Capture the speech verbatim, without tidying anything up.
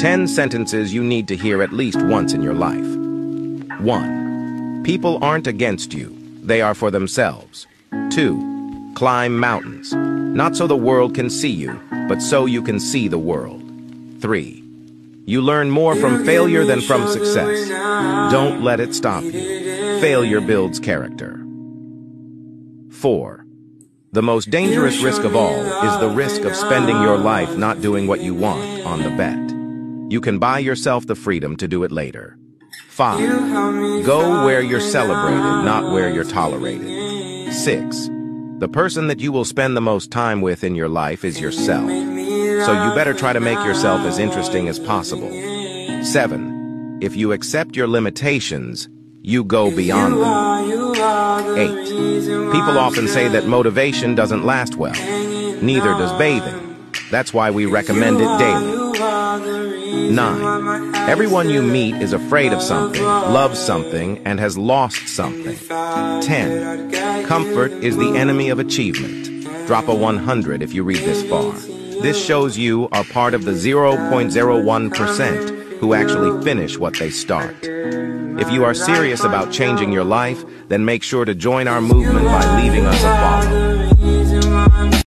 ten sentences you need to hear at least once in your life. one. People aren't against you. They are for themselves. two. Climb mountains. Not so the world can see you, but so you can see the world. three. You learn more from failure than from success. Don't let it stop you. Failure builds character. four. The most dangerous risk of all is the risk of spending your life not doing what you want on the bet. You can buy yourself the freedom to do it later. five. Go where you're celebrated, not where you're tolerated. six. The person that you will spend the most time with in your life is yourself. So you better try to make yourself as interesting as possible. seven. If you accept your limitations, you go beyond them. eight. People often say that motivation doesn't last well. Neither does bathing. That's why we recommend it daily. nine. Everyone you meet is afraid of something, loves something, and has lost something. ten. Comfort is the enemy of achievement. Drop a one hundred if you read this far. This shows you are part of the zero point zero one percent who actually finish what they start. If you are serious about changing your life, then make sure to join our movement by leaving us a follow.